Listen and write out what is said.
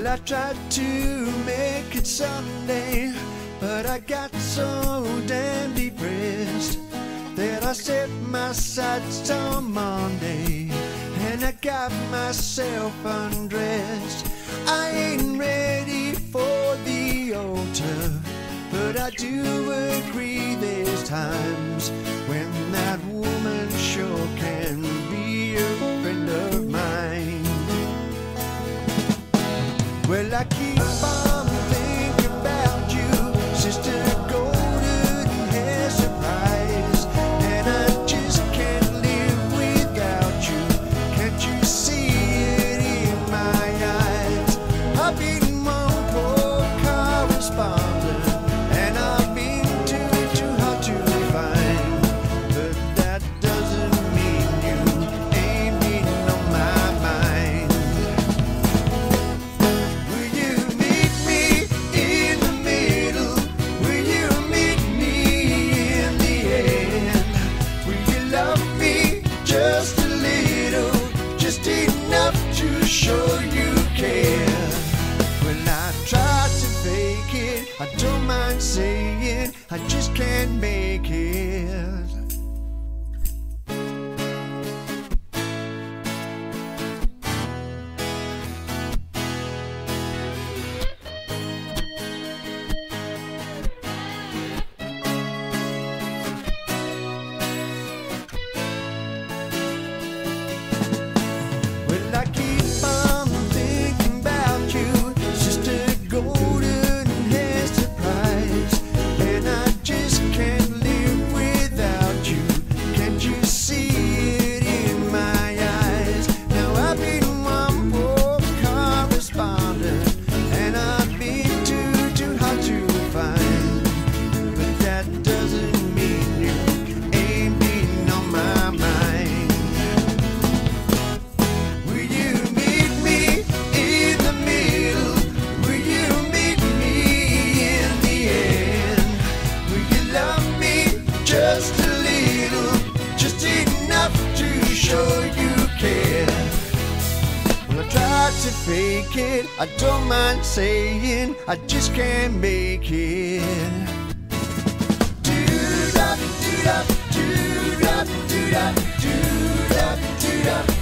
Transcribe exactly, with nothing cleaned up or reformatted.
I tried to make it Sunday, but I got so damn depressed that I set my sights on Monday, and I got myself undressed. I ain't ready for the altar, but I do agree there's times when that woman sure can be a friend of mine. Well, I keep on thinking about you, Sister Golden Hair Surprise, and I just can't live without you. Can't you see it in my eyes? I've been one poor correspondent, and I've been too, too hard to find, but that doesn't mean you ain't been on my mind. Will you meet me in the middle? Will you meet me in the end? Will you love me just a little, just enough to show you care? When I try to fake it, I don't mind saying I just can't make it. Well, I keep on thinking about you, Sister Golden Hair Surprise, and I just can't live without you. Can't you see it in my eyes? Now I've been one poor correspondent, and I've been too, too hard to find, but that doesn't mean you ain't been on my mind. Will you meet me in the middle? Will you meet me in the end? Will you love me just a little, just enough to show you care? Well, I tried to fake it, I don't mind saying I just can't make it. Do-da, do-da, do-da, do-da, do-da, do-da.